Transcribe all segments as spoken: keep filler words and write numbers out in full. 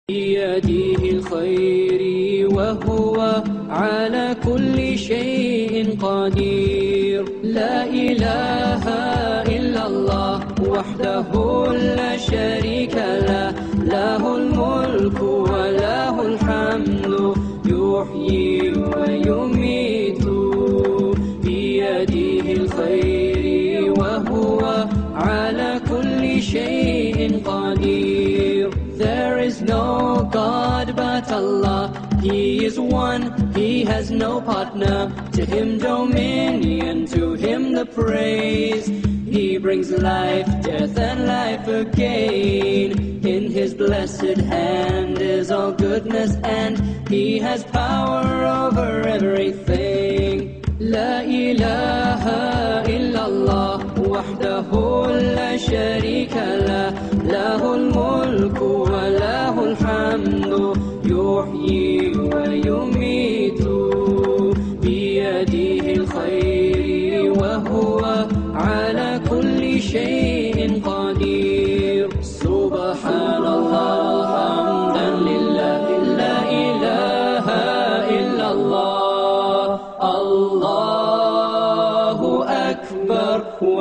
بيده الخير وهو على كل شيء قدير. لا إله إلا الله وحده لا شريك له، له الملك وله الحمد يحيي ويميت. بيده الخير وهو على كل شيء قدير. There is no God but Allah, He is one, He has no partner. To Him dominion, to Him the praise. He brings life, death and life again. In His blessed hand is all goodness, and He has power over everything. لا إله إلا الله وحده لا شريك له، له الملك وله الحمد يحيي ويميت. بيده الخير وهو على كل شيء قدير. سبحان الله حمدا لله، لا إله إلا الله، الله أكبر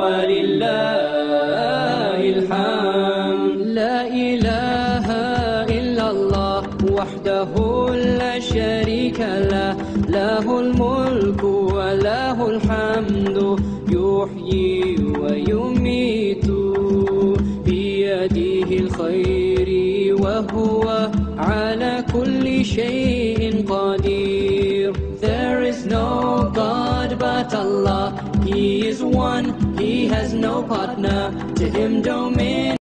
ولله الحمد. لا إله إلا الله وحده لا شريك له، له الملك وله الحمد يحيي ويميت. بيده الخير وهو على كل شيء قدير. There is no God but Allah, He is one, He has no partner. To Him dominion